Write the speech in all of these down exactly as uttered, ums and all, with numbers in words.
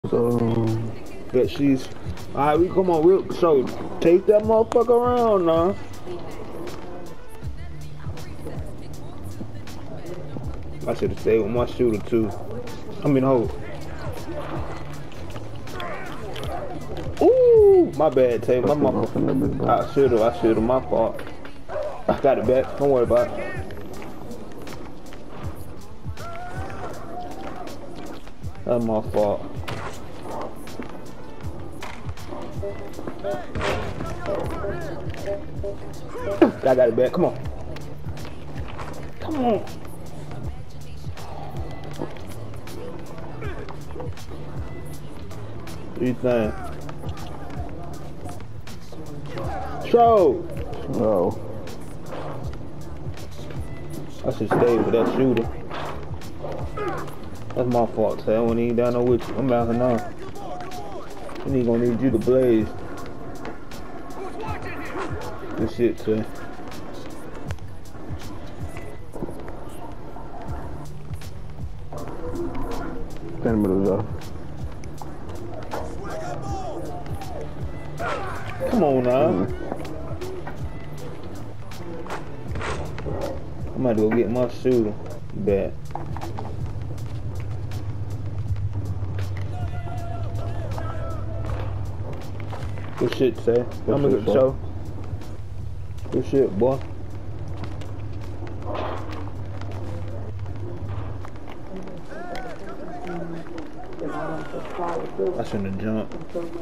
So, But she's alright. We come on. We'll so take that motherfucker around now. I should have stayed with my shooter too. I mean, hold. Ooh, my bad, Tay. My motherfucker. I should have. I should have. My fault. I got it back. Don't worry about it. That's my fault. I got it back. Come on. Come on. What do you think? Show. no. I should stay with that shooter. That's my fault, Tay. I wasn't even down there with you. I'm out here now. And he gonna need you to blaze. Good shit, Tay. Ten minutes off. Come on now. Mm. I'm about to go get my shooter back. Good shit, Tay. I'm gonna show. Good shit, boy. I shouldn't have jumped.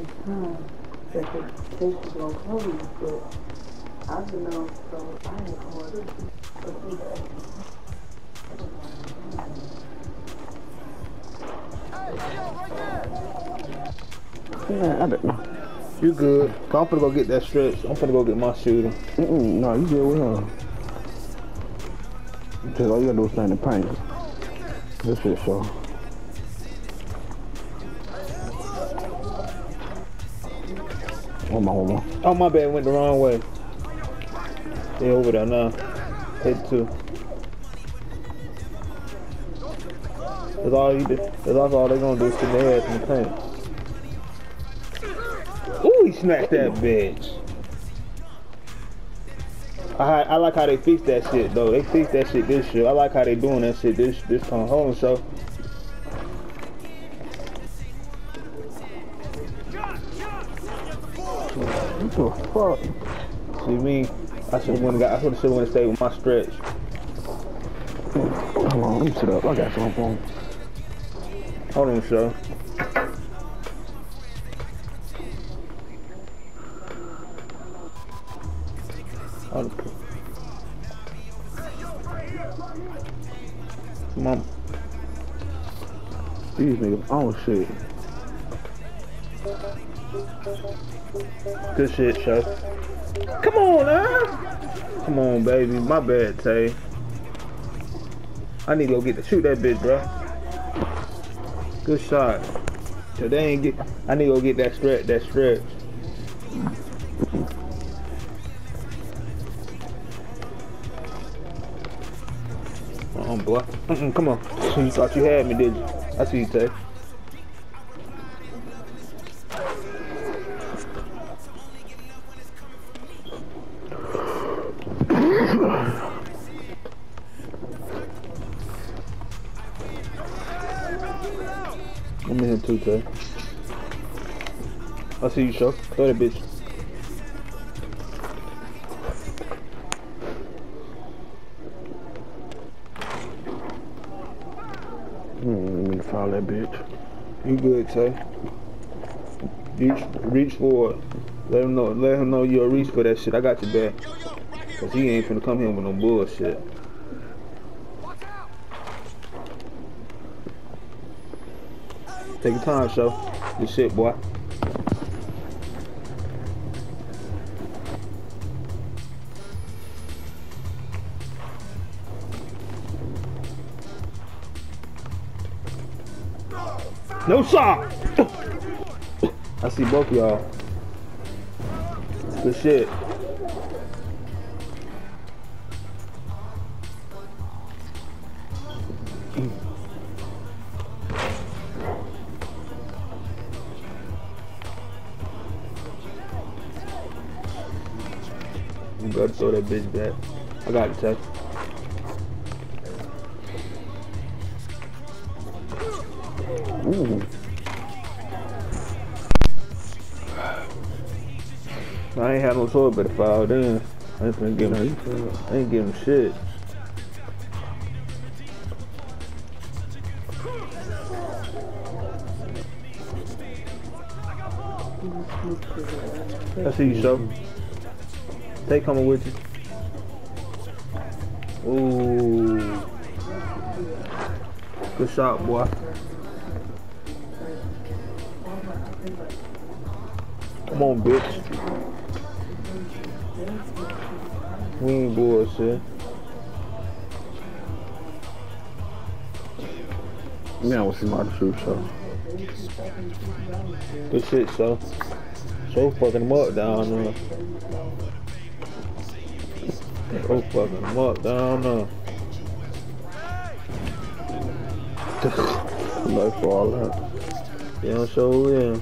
Yeah, I don't know. You good. I'm finna go get that stretch. I'm finna go get my shooter. Mm-mm, no, you good with him. Just all you gotta do is stand in paint. This shit show. One more, one more. Oh, my bad. Went the wrong way. They over there now. Head two. That's all you do. That's all they gonna do is sit their ass in the paint. Ooh, he smacked that bitch. I I like how they fix that shit though. They fix that shit this shit. I like how they doing that shit this this time. Hold on, so. What the fuck? See me? I should have went got. I should have went stayed with my stretch. Hold on, let me sit up. I got some phone. Hold on, so. Come on. These niggas, oh shit. Good shit, show. Come on, now. Come on, baby. My bad, Tay. I need to go get to shoot that bitch, bro. Good shot. So they ain't get. I need to go get that stretch. That stretch. Uh-uh, boy. Mm-mm, come on. You thought you had me, did you? I see you, Tay. I'm in here too, Tay. I see you, show. Throw that bitch. Hmm, let me follow that bitch. You good, Tay. Reach, reach for it. Let him know. Let him know you'll reach for that shit. I got your back. Cause he ain't finna come here with no bullshit. Take your time, show. Good shit, boy. No shot! I see both of y'all. Good shit. You gotta throw that bitch back. I got it, Tay. Ooh. I ain't had no toilet paper foul then. I ain't finna give him. I ain't give him shit. I see you, so. They coming with you. Ooh. Good shot, boy. Come on, bitch. We ain't bullshit. Yeah, what's my true show? Good shit, so. So fucking them up down there. So fucking them up down there. No for all that. Yeah, sure will.